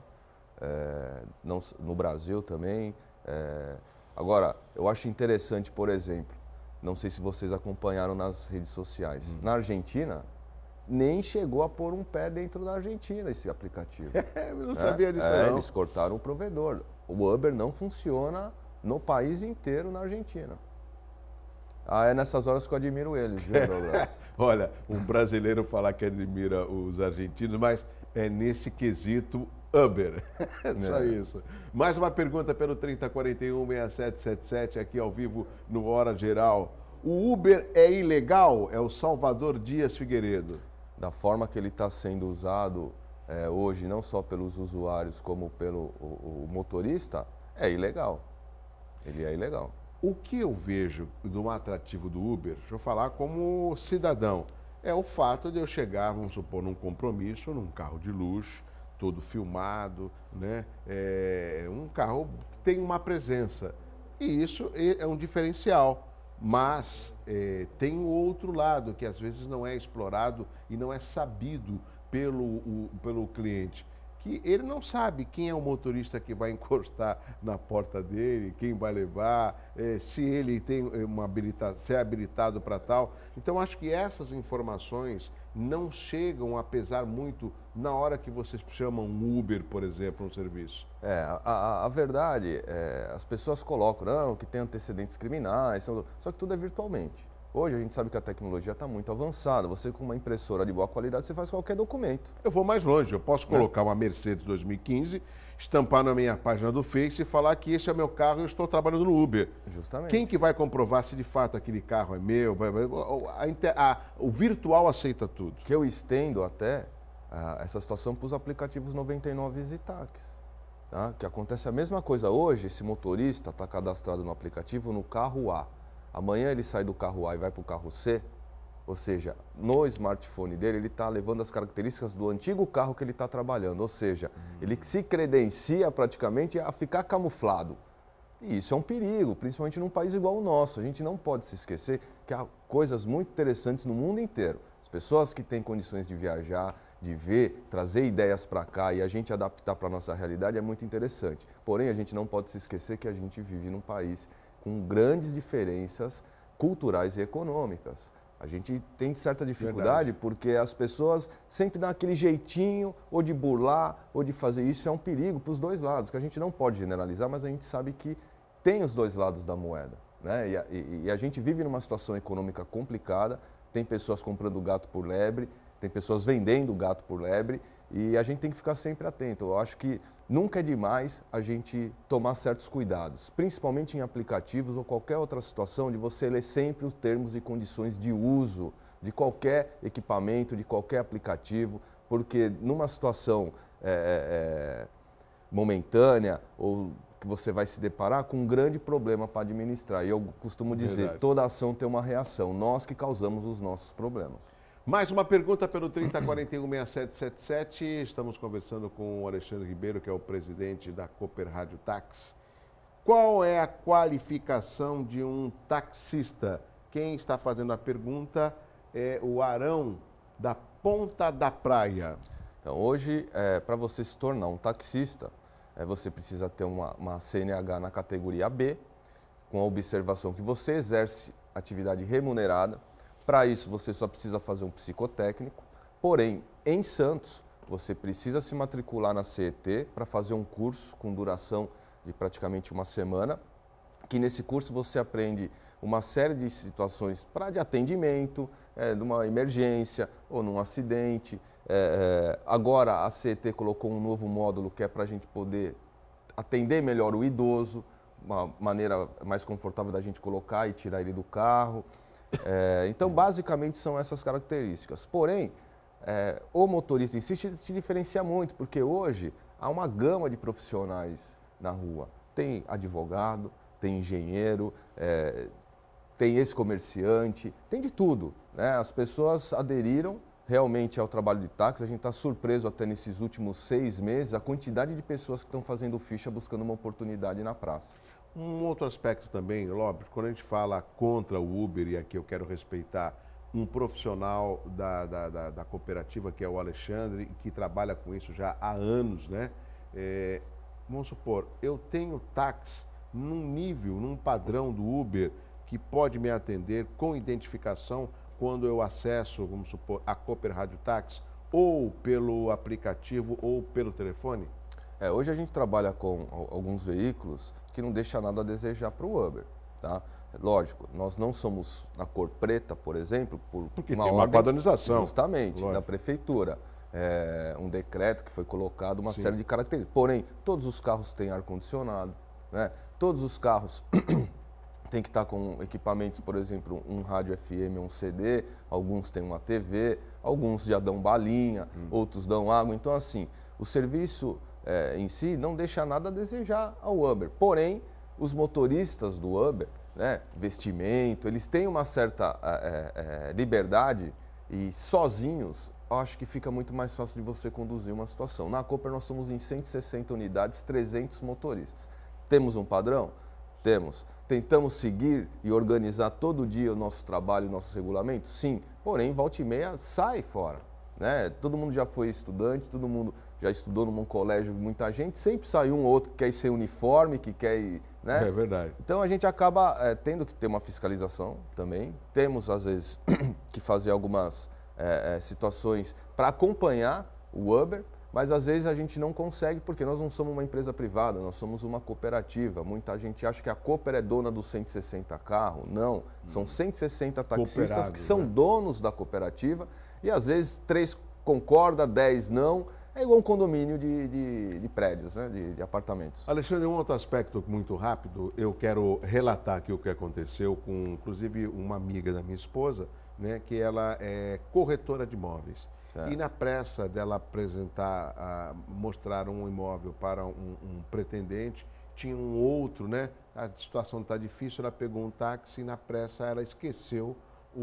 É, não, no Brasil também. É, agora, eu acho interessante, por exemplo, não sei se vocês acompanharam nas redes sociais, hum. na Argentina, nem chegou a pôr um pé dentro da Argentina esse aplicativo. É, eu não é, sabia disso é, não. Eles cortaram o provedor. O Uber não funciona no país inteiro na Argentina. Ah, é nessas horas que eu admiro eles, viu, Douglas? Olha, um brasileiro falar que admira os argentinos, mas é nesse quesito Uber. É só é. isso. Mais uma pergunta pelo trinta, quarenta e um, sessenta e sete setenta e sete, aqui ao vivo no Hora Geral. O Uber é ilegal? É o Salvador Dias Figueiredo. Da forma que ele está sendo usado é, hoje, não só pelos usuários como pelo o, o motorista, é ilegal. Ele é ilegal. O que eu vejo do atrativo do Uber, deixa eu falar como cidadão, é o fato de eu chegar, vamos supor, num compromisso, num carro de luxo, todo filmado, né? É um carro que tem uma presença. E isso é um diferencial. Mas é, tem o outro lado, que às vezes não é explorado e não é sabido pelo, o, pelo cliente. Que ele não sabe quem é o motorista que vai encostar na porta dele, quem vai levar, é, se ele tem uma habilitação, se é habilitado para tal. Então, acho que essas informações não chegam a pesar muito na hora que vocês chamam Uber, por exemplo, um serviço. É, a, a, a verdade, é, as pessoas colocam, não, que tem antecedentes criminais, só que tudo é virtualmente. Hoje a gente sabe que a tecnologia está muito avançada. Você com uma impressora de boa qualidade, você faz qualquer documento. Eu vou mais longe, eu posso colocar é. uma Mercedes dois mil e quinze, estampar na minha página do Face e falar que esse é meu carro e eu estou trabalhando no Uber. Justamente. Quem que vai comprovar se de fato aquele carro é meu? A, a, a, o virtual aceita tudo. Que eu estendo até ah, essa situação para os aplicativos noventa e nove e táxis. Tá? Que acontece a mesma coisa hoje, esse motorista está cadastrado no aplicativo no carro A. Amanhã ele sai do carro A e vai para o carro C, ou seja, no smartphone dele ele está levando as características do antigo carro que ele está trabalhando, ou seja, hum. ele se credencia praticamente a ficar camuflado. E isso é um perigo, principalmente num país igual o nosso. A gente não pode se esquecer que há coisas muito interessantes no mundo inteiro. As pessoas que têm condições de viajar, de ver, trazer ideias para cá e a gente adaptar para a nossa realidade é muito interessante. Porém, a gente não pode se esquecer que a gente vive num país com grandes diferenças culturais e econômicas. A gente tem certa dificuldade Verdade. Porque as pessoas sempre dão aquele jeitinho ou de burlar ou de fazer isso. É um perigo para os dois lados, que a gente não pode generalizar, mas a gente sabe que tem os dois lados da moeda, né? E a, e, e a gente vive numa situação econômica complicada, tem pessoas comprando gato por lebre, tem pessoas vendendo gato por lebre e a gente tem que ficar sempre atento. Eu acho que nunca é demais a gente tomar certos cuidados, principalmente em aplicativos ou qualquer outra situação, de você ler sempre os termos e condições de uso de qualquer equipamento, de qualquer aplicativo, porque numa situação é, é, momentânea ou que você vai se deparar com um grande problema para administrar. E eu costumo dizer, Verdade. Toda ação tem uma reação, nós que causamos os nossos problemas. Mais uma pergunta pelo trinta, quarenta e um, sessenta e sete setenta e sete. Estamos conversando com o Alexandre Ribeiro, que é o presidente da Cooper Rádio Táxi. Qual é a qualificação de um taxista? Quem está fazendo a pergunta é o Arão, da Ponta da Praia. Então, hoje, é, para você se tornar um taxista, é, você precisa ter uma, uma C N H na categoria B, com a observação que você exerce atividade remunerada. Para isso, você só precisa fazer um psicotécnico, porém, em Santos, você precisa se matricular na C E T para fazer um curso com duração de praticamente uma semana, que nesse curso você aprende uma série de situações para de atendimento, é, numa emergência ou num acidente. É, é, agora, a C E T colocou um novo módulo que é para a gente poder atender melhor o idoso, uma maneira mais confortável da gente colocar e tirar ele do carro. É, então, basicamente, são essas características. Porém, é, o motorista em si se diferencia muito, porque hoje há uma gama de profissionais na rua. Tem advogado, tem engenheiro, é, tem ex-comerciante, tem de tudo, né? As pessoas aderiram realmente ao trabalho de táxi. A gente está surpreso até nesses últimos seis meses a quantidade de pessoas que estão fazendo ficha buscando uma oportunidade na praça. Um outro aspecto também, Lopes, quando a gente fala contra o Uber, e aqui eu quero respeitar um profissional da, da, da, da cooperativa, que é o Alexandre, que trabalha com isso já há anos, né? É, vamos supor, eu tenho táxi num nível, num padrão do Uber, que pode me atender com identificação quando eu acesso, vamos supor, a Cooper Rádio Táxi, ou pelo aplicativo ou pelo telefone? É, hoje a gente trabalha com alguns veículos que não deixa nada a desejar para o Uber, tá? Lógico, nós não somos na cor preta, por exemplo, por Porque uma tem uma ordem, padronização. Justamente, Lógico. Da prefeitura. É, um decreto que foi colocado, uma Sim. série de características. Porém, todos os carros têm ar-condicionado, né? Todos os carros têm que estar com equipamentos, por exemplo, um rádio F M, um C D, alguns têm uma T V, alguns já dão balinha, hum. outros dão água. Então, assim, o serviço é, em si não deixa nada a desejar ao Uber. Porém, os motoristas do Uber, né, vestimento, eles têm uma certa é, é, liberdade e sozinhos, eu acho que fica muito mais fácil de você conduzir uma situação. Na Cooper nós somos em cento e sessenta unidades, trezentos motoristas. Temos um padrão? Temos. Tentamos seguir e organizar todo dia o nosso trabalho, o nosso regulamento? Sim. Porém, volta e meia sai fora, né? Todo mundo já foi estudante, todo mundo já estudou num colégio, muita gente, sempre sai um ou outro que quer ir sem uniforme, que quer ir, né? É verdade. Então a gente acaba é, tendo que ter uma fiscalização também. Temos, às vezes, que fazer algumas é, é, situações para acompanhar o Uber, mas às vezes a gente não consegue porque nós não somos uma empresa privada, nós somos uma cooperativa. Muita gente acha que a Cooper é dona dos cento e sessenta carros. Não, são cento e sessenta taxistas Cooperado, que são né? donos da cooperativa e às vezes três concorda, dez não. É igual um condomínio de, de, de prédios, né? de, de apartamentos. Alexandre, um outro aspecto muito rápido, eu quero relatar aqui o que aconteceu com, inclusive, uma amiga da minha esposa, né? Que ela é corretora de imóveis. Certo. E na pressa dela apresentar, a, mostrar um imóvel para um, um pretendente, tinha um outro, né? A situação está difícil, ela pegou um táxi e na pressa ela esqueceu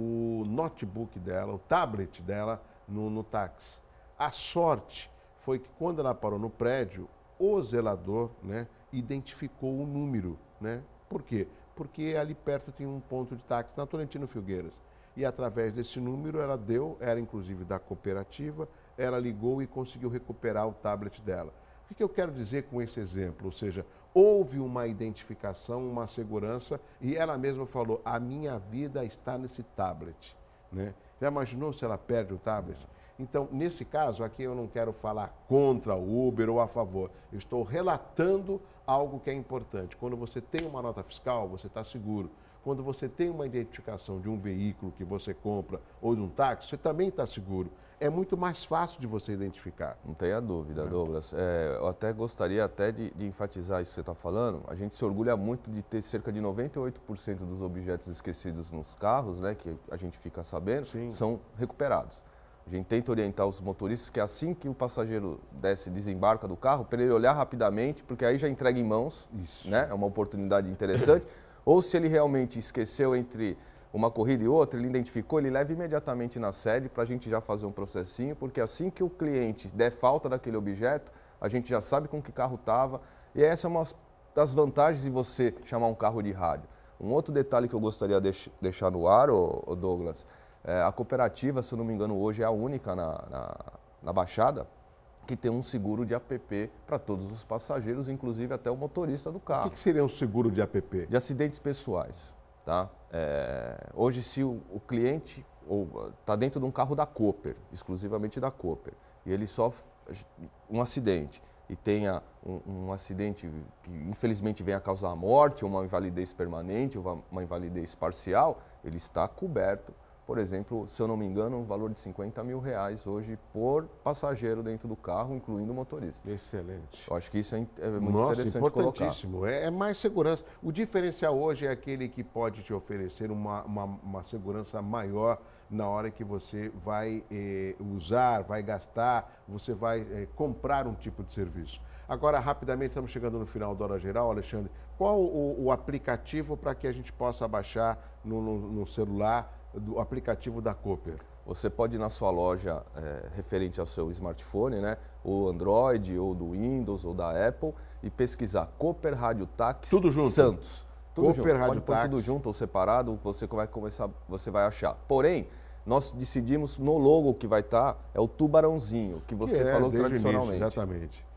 o notebook dela, o tablet dela no, no táxi. A sorte foi que quando ela parou no prédio, o zelador, né, identificou o número, né? Por quê? Porque ali perto tinha um ponto de táxi na Tolentino Filgueiras. E através desse número ela deu, era inclusive da cooperativa, ela ligou e conseguiu recuperar o tablet dela. O que eu quero dizer com esse exemplo? Ou seja, houve uma identificação, uma segurança e ela mesma falou, a minha vida está nesse tablet, né? Já imaginou se ela perde o tablet? Então, nesse caso, aqui eu não quero falar contra o Uber ou a favor. Eu estou relatando algo que é importante. Quando você tem uma nota fiscal, você está seguro. Quando você tem uma identificação de um veículo que você compra ou de um táxi, você também está seguro. É muito mais fácil de você identificar. Não tenha dúvida, Douglas. É, eu até gostaria até de, de enfatizar isso que você está falando. A gente se orgulha muito de ter cerca de noventa e oito por cento dos objetos esquecidos nos carros, né, que a gente fica sabendo, Sim. são recuperados. A gente tenta orientar os motoristas que assim que o passageiro desce, desembarca do carro, para ele olhar rapidamente, porque aí já entrega em mãos, Isso. né? É uma oportunidade interessante. Ou se ele realmente esqueceu entre uma corrida e outra, ele identificou, ele leva imediatamente na sede para a gente já fazer um processinho, porque assim que o cliente der falta daquele objeto, a gente já sabe com que carro estava. E essa é uma das vantagens de você chamar um carro de rádio. Um outro detalhe que eu gostaria de deixar no ar, ô Douglas, é, a cooperativa, se eu não me engano, hoje é a única na, na, na Baixada que tem um seguro de A P P para todos os passageiros, inclusive até o motorista do carro. O que, que seria um seguro de A P P? De acidentes pessoais. Tá? É, hoje, se o, o cliente está dentro de um carro da Cooper, exclusivamente da Cooper, e ele sofre um acidente e tenha um, um acidente que infelizmente venha a causar morte, ou uma invalidez permanente, ou uma, uma invalidez parcial, ele está coberto. Por exemplo, se eu não me engano, um valor de cinquenta mil reais hoje por passageiro dentro do carro, incluindo o motorista. Excelente. Eu acho que isso é, é muito Nossa, interessante importantíssimo. colocar. É, é mais segurança. O diferencial hoje é aquele que pode te oferecer uma, uma, uma segurança maior na hora que você vai eh, usar, vai gastar, você vai eh, comprar um tipo de serviço. Agora, rapidamente, estamos chegando no final da Hora Geral, Alexandre. Qual o, o aplicativo para que a gente possa baixar no, no, no celular do aplicativo da Cooper? Você pode ir na sua loja é, referente ao seu smartphone, né, ou Android, ou do Windows, ou da Apple, e pesquisar Cooper Rádio Táxi tudo junto. Santos. Tudo Cooper junto. Rádio Pode pôr Táxi. tudo junto ou separado, você vai começar, você vai achar. Porém, nós decidimos no logo que vai estar, é o tubarãozinho, que você que é, falou desde tradicionalmente. Início, exatamente.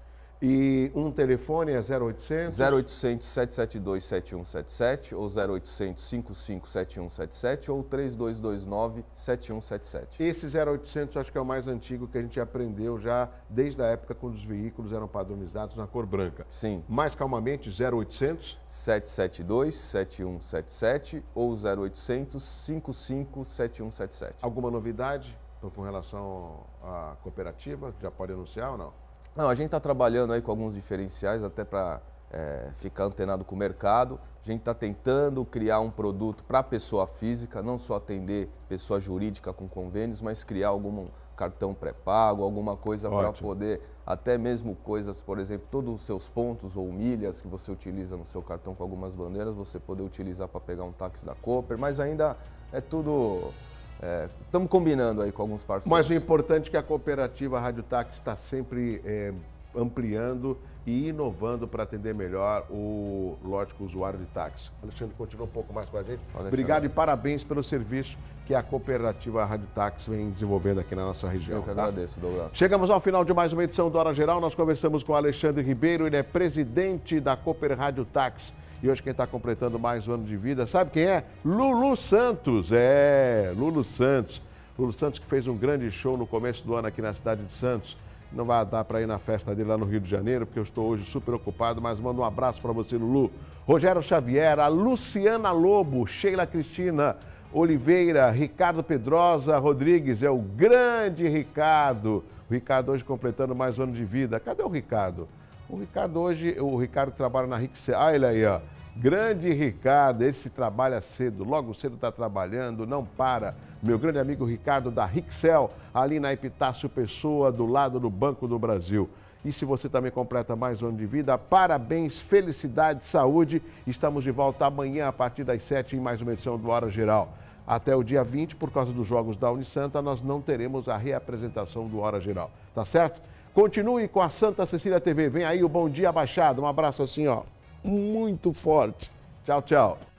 E um telefone é zero oitocentos? zero oitocentos, sete sete dois, sete um sete sete ou zero oitocentos, cinco cinco sete um sete sete ou três dois dois nove, sete um sete sete. Esse zero oitocentos acho que é o mais antigo que a gente aprendeu já desde a época quando os veículos eram padronizados na cor branca. Sim. Mais calmamente, zero oitocentos? sete sete dois, sete um sete sete ou zero oitocentos, cinco cinco sete um sete sete. Alguma novidade com relação à cooperativa? Já pode anunciar ou não? Não, a gente está trabalhando aí com alguns diferenciais até para é, ficar antenado com o mercado. A gente está tentando criar um produto para a pessoa física, não só atender pessoa jurídica com convênios, mas criar algum cartão pré-pago, alguma coisa para poder, até mesmo coisas, por exemplo, todos os seus pontos ou milhas que você utiliza no seu cartão com algumas bandeiras, você poder utilizar para pegar um táxi da Cooper, mas ainda é tudo... Estamos é, combinando aí com alguns parceiros. Mas o importante é que a cooperativa Rádio Táxi está sempre é, ampliando e inovando para atender melhor o, lógico, o usuário de táxi. Alexandre, continua um pouco mais com a gente. Obrigado e parabéns pelo serviço que a cooperativa Rádio Táxi vem desenvolvendo aqui na nossa região. Eu que tá? agradeço, Douglas. Chegamos ao final de mais uma edição do Hora Geral. Nós conversamos com o Alexandre Ribeiro, ele é presidente da Cooper Rádio Táxi. E hoje quem está completando mais um ano de vida, sabe quem é? Lulu Santos, é, Lulu Santos. Lulu Santos que fez um grande show no começo do ano aqui na cidade de Santos. Não vai dar para ir na festa dele lá no Rio de Janeiro, porque eu estou hoje super ocupado, mas mando um abraço para você, Lulu. Rogério Xavier, a Luciana Lobo, Sheila Cristina Oliveira, Ricardo Pedrosa Rodrigues, é o grande Ricardo. O Ricardo hoje completando mais um ano de vida. Cadê o Ricardo? O Ricardo hoje, o Ricardo trabalha na Rixel. Ah, ele aí, ó. Grande Ricardo, esse trabalha cedo, logo cedo está trabalhando, não para. Meu grande amigo Ricardo da Rixel, ali na Epitácio Pessoa, do lado do Banco do Brasil. E se você também completa mais um ano de vida, parabéns, felicidade, saúde. Estamos de volta amanhã a partir das sete em mais uma edição do Hora Geral. Até o dia vinte, por causa dos Jogos da Unisanta, nós não teremos a reapresentação do Hora Geral. Tá certo? Continue com a Santa Cecília T V. Vem aí o Bom Dia Baixada. Um abraço assim, ó, muito forte. Tchau, tchau.